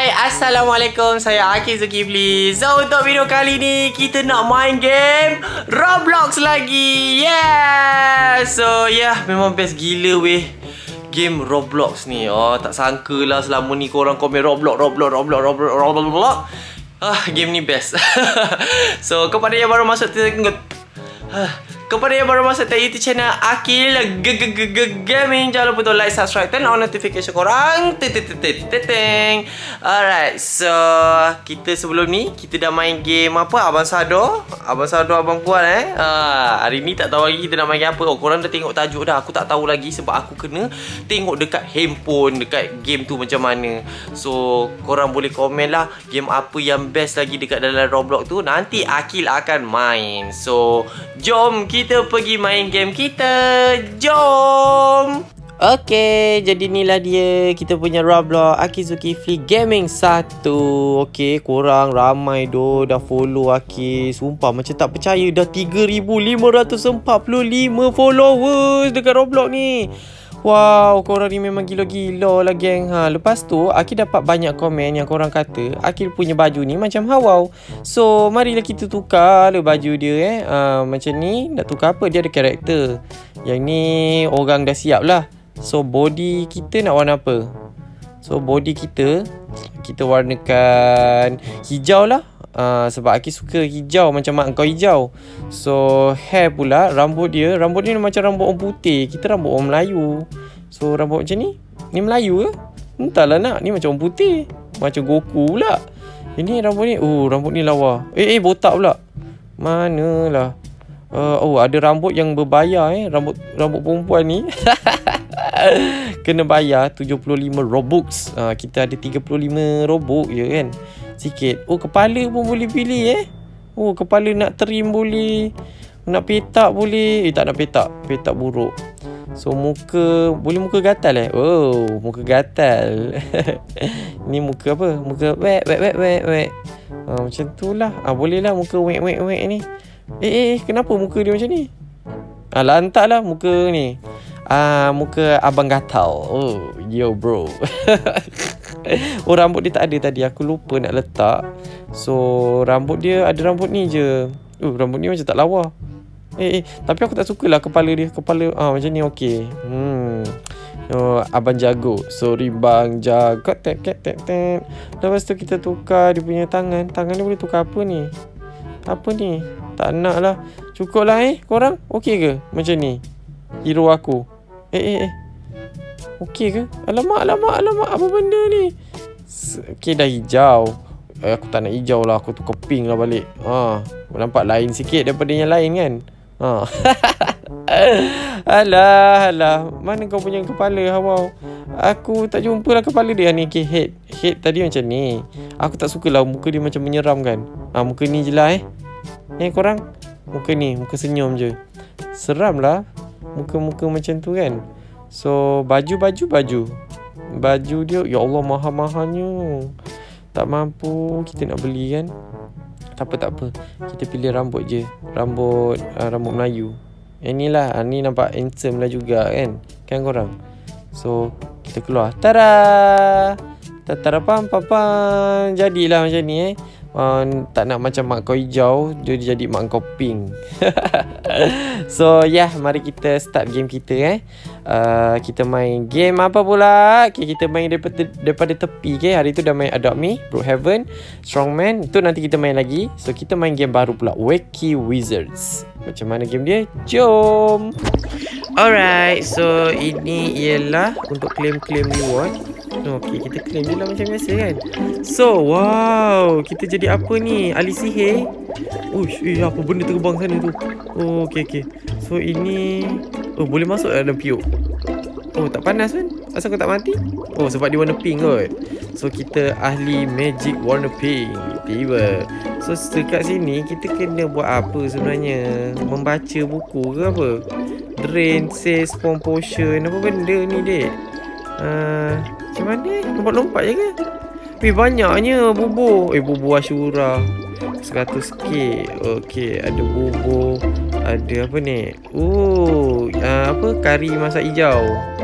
Hai, Assalamualaikum. Saya Akil Zulkifli. So, untuk video kali ni kita nak main game Roblox lagi. Yeah. So, memang best gila weh game Roblox ni. Oh, tak sangka lah selama ni korang komen Roblox. Game ni best. So, kepada yang baru masuk YouTube channel Akil Gaming, jangan lupa untuk like, subscribe, turn on notification korang. Alright, so kita sebelum ni kita dah main game apa? Abang Sado, Abang Puan hari ni tak tahu lagi kita nak main game apa. Oh, korang dah tengok tajuk dah. Aku tak tahu lagi sebab aku kena tengok dekat handphone, dekat game tu macam mana. So, korang boleh komen lah game apa yang best lagi dekat dalam Roblox tu. Nanti Akil akan main. So, jom kita pergi main game kita. Jom. Okay, jadi inilah dia kita punya Roblox Akil Zulkifli Gaming 1. Okay, korang ramai dah follow Akil. Sumpah macam tak percaya dah 3,545 followers dekat Roblox ni. Wow, korang ni memang gila-gila lah geng. Lepas tu Akil dapat banyak komen yang korang kata Akil punya baju ni macam Hawau. So, marilah kita tukar lah baju dia macam ni. Nak tukar apa? Dia ada karakter. Yang ni orang dah siap lah. So, body kita nak warna apa? So, body kita warnakan hijau lah. Sebab Akil suka hijau macam mak kau hijau. So, hair pula, rambut dia ni macam rambut orang putih. Kita rambut orang Melayu. So, rambut macam ni Melayu ke? Entahlah nak, ni macam orang putih. Macam Goku pula. Ini rambut ni, rambut ni lawa. Botak pula. Manalah. Ada rambut yang berbayar rambut perempuan ni. Kena bayar 75 Robux. Kita ada 35 Robux je kan. Sikit. Kepala pun boleh pilih kepala nak trim boleh. Nak petak boleh. Tak nak petak. Petak buruk. So muka, boleh muka gatal muka gatal. Ni muka apa? Muka wek. Macam tu lah. Boleh lah muka wek ni. Kenapa muka dia macam ni? Lantak lah muka ni. Muka abang gatal. Yo bro. Rambut dia tak ada tadi. Aku lupa nak letak. So rambut dia ada rambut ni je. Rambut ni macam tak lawa. Tapi aku tak suka lah kepala dia. Kepala macam ni okey. Abang jago. Sorry bang jago. Tap. Lepas tu kita tukar dia punya tangan. Tangan dia boleh tukar apa ni? Apa ni? Tak nak lah. Cukup lah korang. Okey ke macam ni? Hero aku. Okey ke? Alamak. Apa benda ni? Okey dah hijau. Aku tak nak hijau lah. Aku tukar pink lah balik. Nampak lain sikit daripada yang lain kan? Alah. Mana kau punya kepala Hawau? Aku tak jumpa lah kepala dia ni. Okay, head tadi macam ni. Aku tak suka lah muka dia macam menyeram kan. Muka ni je lah korang. Muka ni, muka senyum je. Seram lah muka-muka macam tu kan. So baju dia, ya Allah, mahal-mahalnya. Tak mampu kita nak beli kan. Tak apa. Kita pilih rambut je. Rambut Melayu. Inilah, ni nampak handsome lah juga kan. Kan korang. So kita keluar. Tada pam. Jadilah macam ni tak nak macam mak kau hijau, dia jadi mak kau pink. So mari kita start game kita kita main game apa pula? Kita main daripada tepi. Hari tu dah main Adopt Me, Brookhaven, Strongman. Itu nanti kita main lagi. So kita main game baru pula, Wacky Wizards. Macam mana game dia? Jom. Alright, so ini ialah untuk claim reward. Okay, kita claim je lah macam biasa kan. So, wow, kita jadi apa ni? Ahli sihir. Apa benda terbang sana tu? Okay. So, ini boleh masuk dalam piuk. Tak panas kan? Asal kau tak mati? Sebab dia warna pink kot. So, kita ahli magic warna pink. Tiba. So, dekat sini, kita kena buat apa sebenarnya? Membaca buku ke apa? Drain, save, spawn potion. Apa benda ni, dek? Macam mana? Lompat-lompat je ke? Banyaknya bubur. Bubur Ashura 100k. Okay, ada bubur. Ada apa ni? Apa? Kari masak hijau.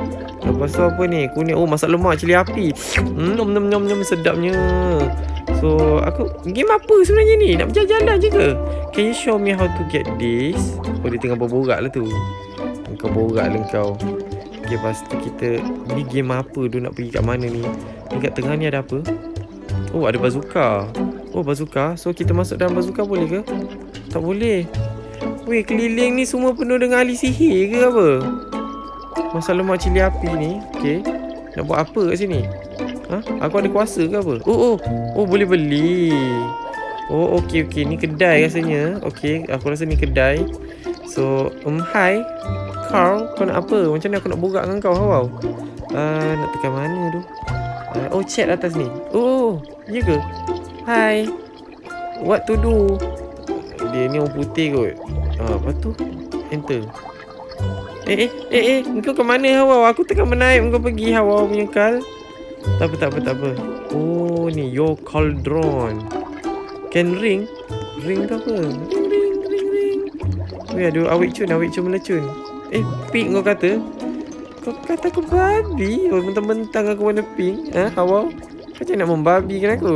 Lepas tu apa ni? Kunyit. Oh, masak lemak cili api. Nom nom nom nom, sedapnya. So, game apa sebenarnya ni? Nak berjalan-jalan je ke? Can you show me how to get this? Oh, dia tengah berborak lah tu. Kau borak lah kau. Okay, lepas tu kita... Ni game apa tu? Nak pergi kat mana ni? Ni kat tengah ni ada apa? Oh, ada bazooka. Oh, bazooka. So, kita masuk dalam bazooka boleh ke? Tak boleh. Weh, keliling ni semua penuh dengan ahli sihir ke apa? Masak lemak cili api ni. Okay. Nak buat apa kat sini? Aku ada kuasa ke apa? Oh, boleh beli. Oh, okey. Ni kedai rasanya. Okey, aku rasa ni kedai. So, hi. Carl, kau nak apa? Macam mana aku nak borak dengan kau, Hawau? Nak tekan mana tu? Chat atas ni. Oh, ya ke? Hi. What to do? Dia ni orang putih kot. Lepas tu enter. Kau ke mana, Hawau? Aku tengah menaip kau pergi, Hawau punya kal. Tak apa. Oh, ni your cauldron. Can ring? Ring ke apa? Ring. Weh, ada awik cun melecun. Pink kau kata? Kau kata aku babi? Oh, mentang-mentang aku warna pink. Hawau? Macam nak membabikan aku?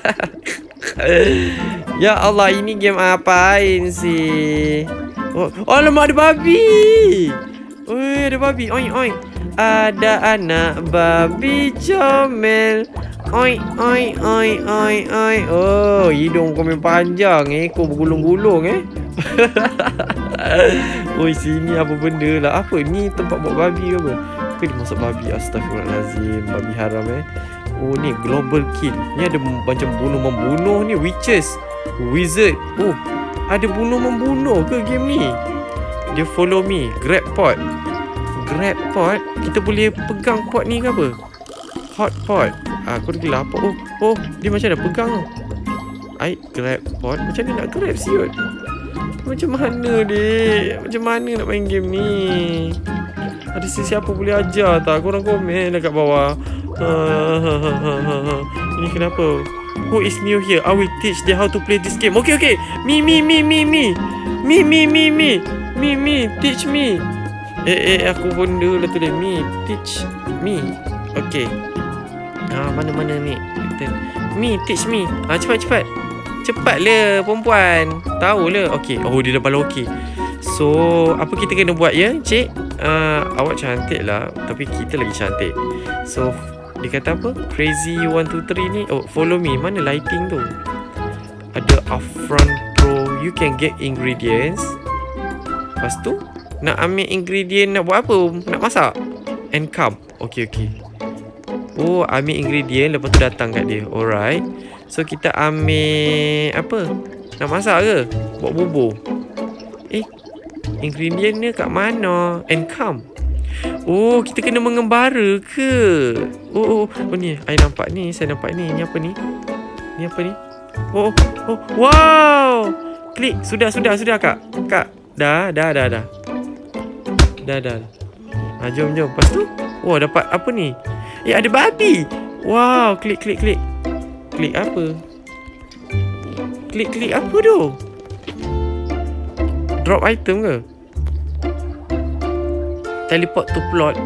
Ya Allah, ini game apain sih? Alamak, ada babi! Weh, ada babi. Oi. Ada anak babi comel. Oi. Oh, hidung kau memang panjang. Ekor bergulung-gulung Oi, sini apa benda lah. Apa ni, tempat buat babi ke apa? Dia masak babi. Astaghfirullahalazim. Babi haram Oh, ni global kill. Ni ada macam bunuh-membunuh ni. Witches, wizard. Oh, ada bunuh-membunuh ke game ni? Dia follow me. Grab pot. Kita boleh pegang pot ni ke apa? Hot pot. Aku dah lapar. Oh, dia macam dah pegang tu. Grab pot. Macam ni nak grab siut? Macam mana dek? Macam mana nak main game ni? Ada sesiapa boleh ajar tak? Korang komen dekat bawah. Ini kenapa? Who is new here? I will teach them how to play this game. Okay. Me. Teach me. Aku benda lah tu dia. Me. Teach me. Okay. Mana ni? Me. Teach me. Cepat. Cepatlah perempuan. Tahulah. Okay. Oh, dia dah bala okey. So, apa kita kena buat ya, cik? Awak cantik lah. Tapi kita lagi cantik. So, dia kata apa? Crazy 1, 2, 3 ni. Oh, follow me. Mana lighting tu? Ada upfront pro. You can get ingredients. Lepas tu, nak ambil ingredient nak buat apa? Nak masak? And come. Okay. Oh, ambil ingredient. Lepas tu datang kat dia. Alright. So, kita ambil apa? Nak masak ke? Buat bubur. Ingredient ni kat mana? And come. Oh, kita kena mengembara ke? Oh, ni. Saya nampak ni. Ni apa ni? Oh, wow. Klik. Sudah, Kak. Dah. Jom. Lepas tu, dapat apa ni? Ada babi. Wow, klik. Klik apa? Klik apa tu? Drop item ke? Teleport to plot.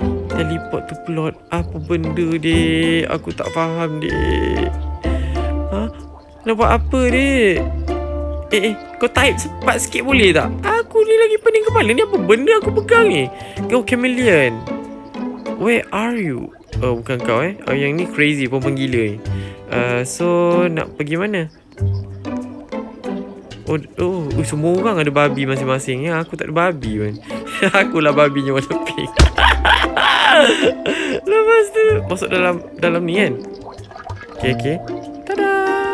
Apa benda dek? Aku tak faham dek. Nak buat apa dek? Kau type cepat sikit boleh tak? Aku ni lagi pening kepala. Ni apa benda aku pegang ni? Kau chameleon. Where are you? Oh, bukan kau yang ni crazy, perempuan gila ni. So, nak pergi mana? Semua orang ada babi masing-masing. Aku tak ada babi pun. Akulah babinya warna pink. Lepas tu masuk dalam ni kan. Okay. Tada.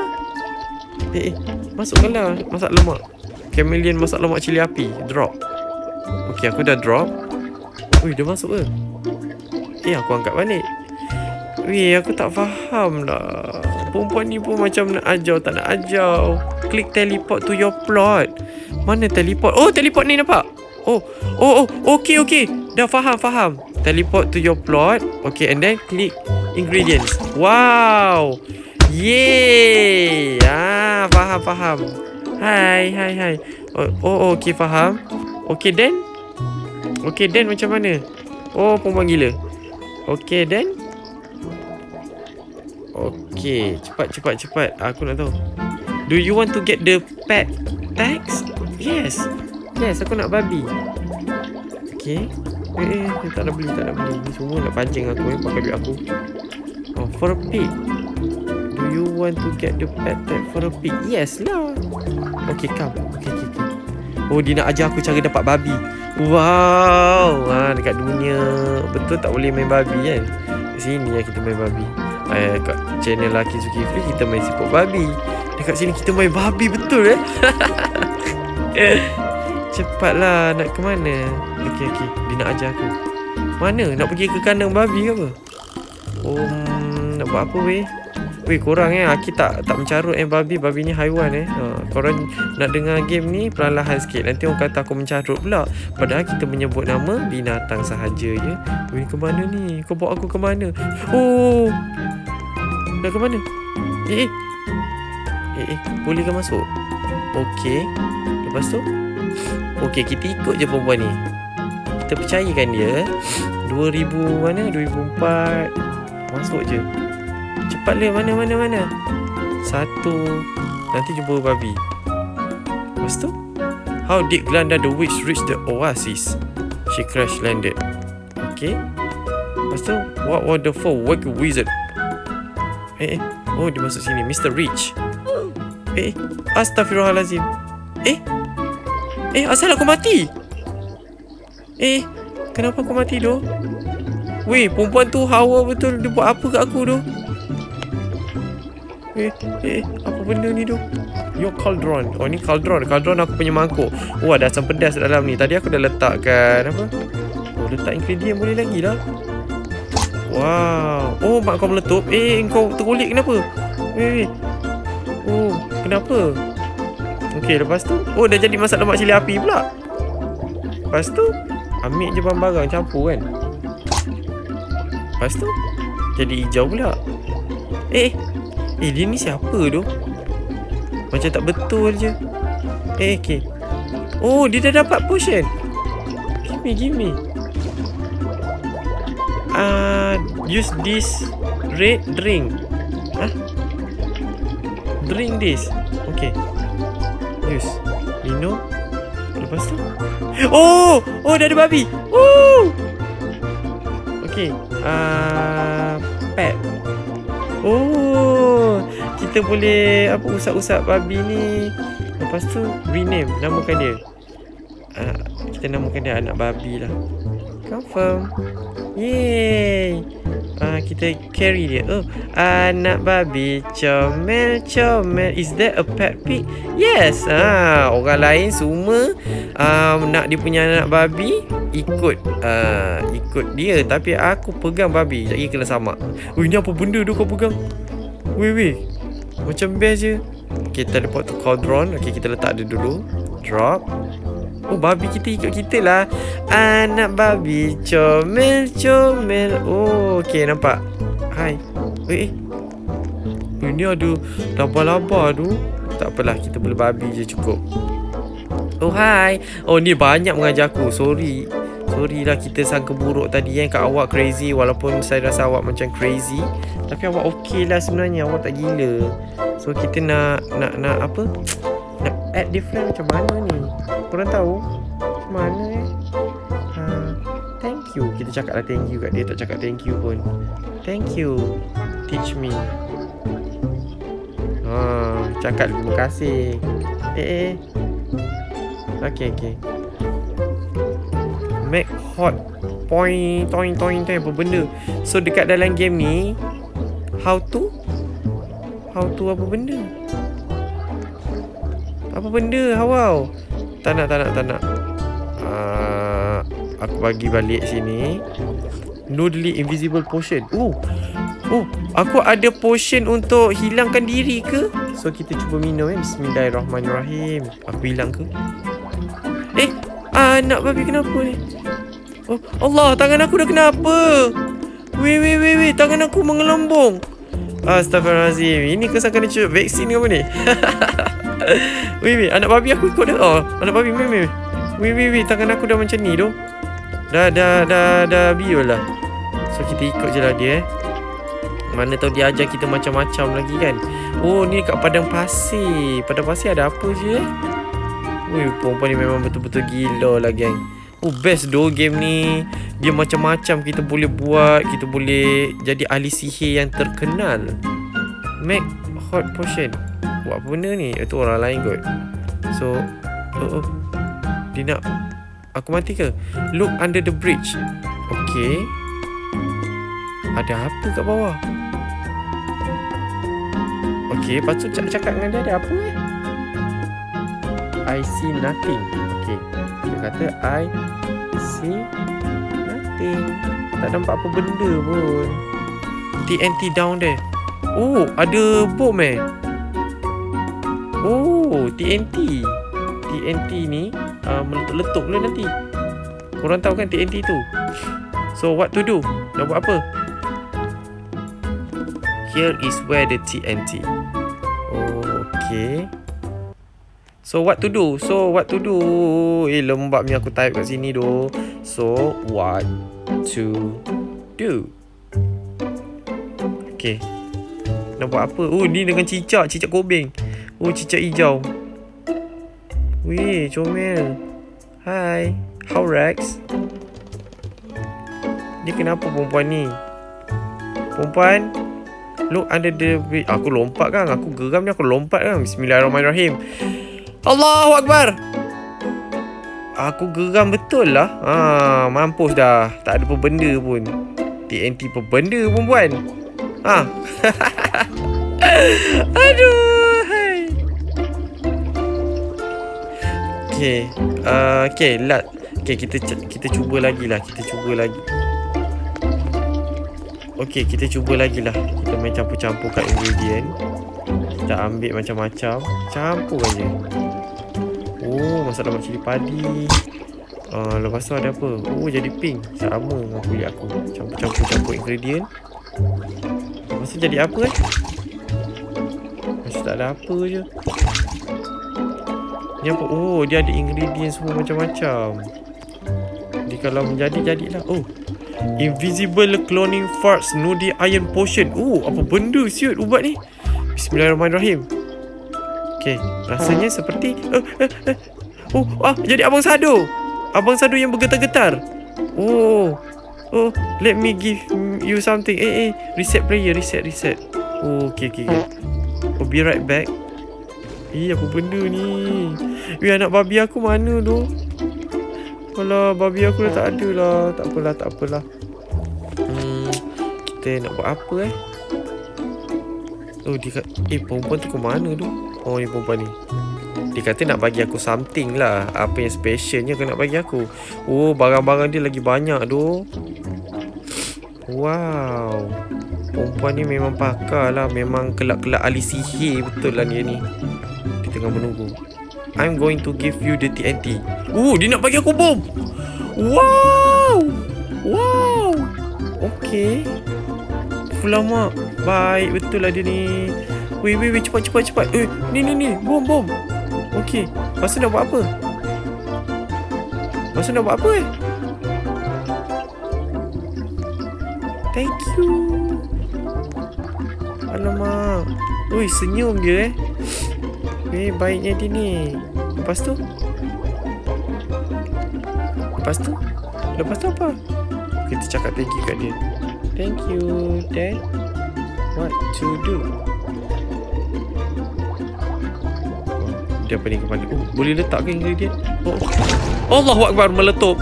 Masukkanlah. Masak lemak chameleon, masak lemak cili api. Drop. Okay, aku dah drop. Dia masuk ke? Aku angkat balik. Aku tak faham lah. Perempuan ni pun macam nak ajar tak nak ajar. Klik teleport to your plot. Mana teleport? Oh, teleport ni nampak. Okay. Dah faham. Teleport to your plot. Okay, and then click ingredients. Wow. Yay. Faham. Hai. Okay, faham. Okay, then macam mana? Oh, perempuan gila. Okay, then. Okay, cepat. Aku nak tahu. Do you want to get the pet tags? Yes. Yes, aku nak babi. Okay. Tak nak beli. Ni semua nak pancing aku pakai duit aku. Oh, for a pig. Do you want to get the pet tag for a pig? Yes lah. Okay, come. Okay. Oh, dia nak ajar aku cara dapat babi. Wow. Dekat dunia betul tak boleh main babi kan? Kat sini lah kita main babi. Kat channel Lucky Zulkifli kita main siput babi. Dekat sini kita main babi betul Cepatlah, nak ke mana? Okay. Dia nak ajar aku. Mana? Nak pergi ke kandang babi ke apa? Nak buat apa weh? Weh, korang Aki tak mencarut babi. Babi ni haiwan Korang nak dengar game ni perlahan sikit. Nanti orang kata aku mencarut pula. Padahal kita menyebut nama binatang sahaja je. Weh, ke mana ni? Kau bawa aku ke mana? Oh, dah ke mana? Boleh ke masuk? Okey. Lepas tu okey, kita ikut je perempuan ni. Kita percayakan dia 2000 mana? 2004. Masuk je. Cepatlah, mana? Satu. Nanti jumpa babi. Lepas tu, how did Glenda the witch reach the oasis? She crash landed. Okay. Lepas tu, what wonderful wicked wizard. Oh, dia masuk sini. Mr. Rich. Astaghfirullahalazim. Asal aku mati? Kenapa aku mati tu? Weh, perempuan tu hawa betul. Dia buat apa kat aku tu? Apa benda ni tu? Your cauldron. Oh, ni cauldron. Cauldron aku punya mangkuk. Oh, ada asam pedas dalam ni. Tadi aku dah letakkan apa? Oh, letak ingredient boleh lagi lah. Wow. Oh, mak kau meletup. Kau tergulik kenapa? Oh, kenapa? Okey, lepas tu dah jadi masak lemak cili api pula. Lepas tu ambil je barang-barang campur kan. Lepas tu jadi hijau pula. Dia ni siapa tu? Macam tak betul je. Okay. Oh, dia dah dapat potion. Give me. Use this red drink. Drink this. Okay. Use. Minum. Lepas tu. Oh, dah ada babi. Okay. Pet. Oh, kita boleh usap-usap babi ni. Lepas tu rename, namakan dia. Kita namakan dia anak babi lah. Confirm. Yay. Kita carry dia. Anak babi comel. Is that a pet pig? Yes. Orang lain semua nak dia punya anak babi, ikut dia. Tapi aku pegang babi. Sekejap kena samak. Ini apa benda tu kau pegang? Weh. Macam best je. Okay, teleport to cauldron. Okay, kita letak dia dulu. Drop. Oh, babi kita ikut kita lah. Anak babi comel. Oh, okay, nampak. Hai. Ini ada laba-laba tu. Tak apalah, kita boleh babi je cukup. Oh, hai. Oh, ni banyak mengajar aku. Sorry lah, kita sangka buruk tadi kat awak crazy. Walaupun saya rasa awak macam crazy, tapi awak okey lah sebenarnya. Awak tak gila. So kita nak apa? Nak add different macam mana ni? Korang tahu macam mana thank you. Kita cakap lah thank you kat dia. Tak cakap thank you pun. Thank you, teach me. Cakap terima kasih. Okay. Make hot point apa benda. So dekat dalam game ni, how to apa benda? Apa benda? Wow. Tak nak. Aku bagi balik sini. Noodly invisible potion. Aku ada potion untuk hilangkan diri ke? So kita cuba minum. Bismillahirrahmanirrahim. Aku hilang ke? Anak babi kenapa ni? Oh Allah, tangan aku dah kenapa? Weh, tangan aku mengelambung. Astaghfirullahaladzim. Ini kesan kena cuba vaksin ke apa ni? Weh, anak babi aku ikut dia. Anak babi meh. Weh, tangan aku dah macam ni tu. Dah biol lah. So kita ikut je lah dia Mana tahu dia ajar kita macam-macam lagi kan. Oh ni kat padang pasir. Padang pasir ada apa je Ui, perempuan ni memang betul-betul gila lah geng. Oh best doh game ni. Dia macam-macam kita boleh buat. Kita boleh jadi ahli sihir yang terkenal. Make hot potion. Buat apa benda ni? Itu orang lain kot. So dia nak aku mati ke? Look under the bridge. Okay. Ada apa kat bawah? Okay, lepas tu cakap dengan dia ada apa I see nothing. Okay, dia kata I see nothing. Tak nampak apa benda pun. TNT down there. Oh, ada bom Oh, TNT. TNT ni meletup boleh nanti. Korang tahu kan TNT tu? So what to do? Nak buat apa? Here is where the TNT. Okay. So what to do? Lembabnya aku type kat sini doh. So what to do? Okay. Nak buat apa? Oh ni dengan cicak kobeng. Oh cicak hijau. Weh, comel. Hai. How Rex? Dia kenapa perempuan ni? Perempuan, look under the bridge. Aku lompat kan. Aku geram ni, aku lompat kan. Bismillahirrahmanirrahim. Allahu Akbar. Aku geram betul lah. Mampus dah. Tak ada apa benda pun. TNT apa benda perempuan. Aduh. Hai. Okay. Okay, kita cuba lagi lah. Okay, kita cuba lagi lah. Kita main campur-campur kat ingredient. Kita ambil macam-macam. Campur aja. Oh, masak lemak cili padi. Lepas tu ada apa? Oh, jadi pink. Sama dengan kulit aku. Campur ingredient. Lepas tu jadi apa Masih tak ada apa je. Ni apa? Oh, dia ada ingredient semua macam-macam. Dia kalau menjadi, jadilah. Oh, invisible cloning farts Nudi iron potion. Oh, apa benda siut ubat ni? Bismillahirrahmanirrahim. Okay, rasanya seperti jadi abang Sado. Abang Sado yang bergetar-getar. Oh, let me give you something. Reset player, reset. Oh, okay. Oh, be right back. Apa benda ni? Anak babi aku mana tu? Alah, babi aku dah tak ada lah. Tak apalah. Kita nak buat apa Oh, dia kata, perempuan tu ke mana tu? Oh, ni perempuan ni. Dia kata nak bagi aku something lah. Apa yang specialnya kau nak bagi aku? Oh, barang-barang dia lagi banyak tu. Wow. Perempuan ni memang pakar lah. Memang kelak-kelak ahli sihir betul lah dia ni. Dia tengah menunggu. I'm going to give you the TNT. Dia nak bagi aku bom. Wow. Okay. Lama. Baik betul lah dia ni. Weh, cepat. Ni bom. Okay. Lepas tu nak buat apa? Thank you. Alamak. Ui, senyum dia baiknya dia ni. Lepas tu apa? Kita cakap thank you kat dia. Thank you, Dad. What to do? Dia pening kepala. Boleh letak ke ingredient? Allahu Akbar, meletup.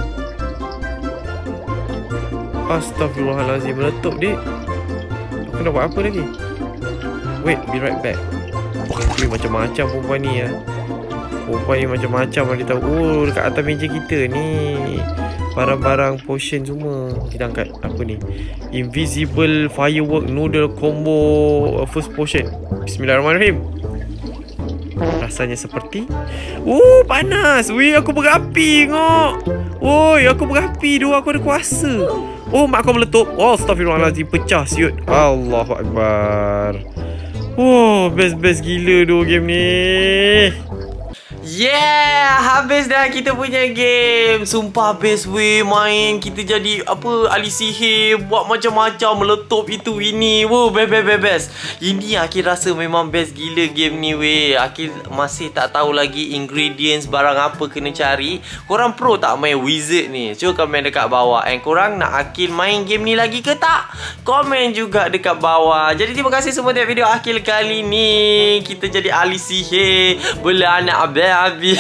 Astaghfirullahalazim, meletup dik. Aku nak buat apa lagi? Wait, be right back. Macam-macam perempuan ni Perempuan ni macam-macam dia tahu. Dekat atas meja kita ni barang-barang potion semua. Kita angkat apa ni? Invisible firework noodle combo first potion. Bismillahirrahmanirrahim. Rasanya seperti panas. Aku berapi ngok. Aku berapi doh. Aku ada kuasa. Mak kau meletup. Astaghfirullahalazim, pecah siut. Allahu Akbar. Best gila doh game ni. Yeah, habis dah kita punya game. Sumpah best weh main. Kita jadi apa, ahli sihir, buat macam-macam, meletup itu ini. Wow, best. Ini Akil rasa memang best gila game ni weh. Akil masih tak tahu lagi ingredients barang apa kena cari. Korang pro tak main wizard ni? Cuba komen dekat bawah. And korang nak Akil main game ni lagi ke tak? Komen juga dekat bawah. Jadi terima kasih semua tengok video Akil kali ni. Kita jadi ahli sihir, bola anak habis.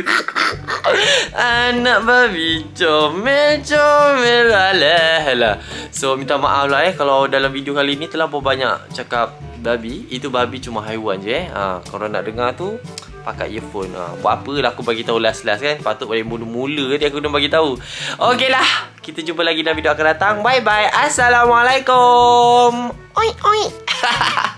Anak babi comel alah. So minta maaf lah kalau dalam video kali ni terlalu banyak cakap babi. Itu babi cuma haiwan je Kalau nak dengar tu pakai earphone. Buat apa lah aku bagi tahu last kan. Patut balik mula-mula dia aku dah bagi tahu. Okeylah, kita jumpa lagi dalam video akan datang. Bye bye. Assalamualaikum. Oi.